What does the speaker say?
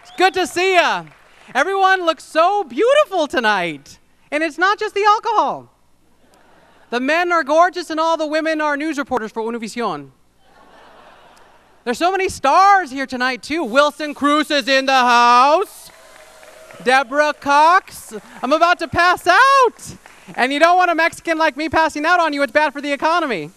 It's good to see ya. Everyone looks so beautiful tonight. And it's not just the alcohol. The men are gorgeous and all the women are news reporters for Univision. There's so many stars here tonight, too. Wilson Cruz is in the house. Deborah Cox. I'm about to pass out. And you don't want a Mexican like me passing out on you. It's bad for the economy.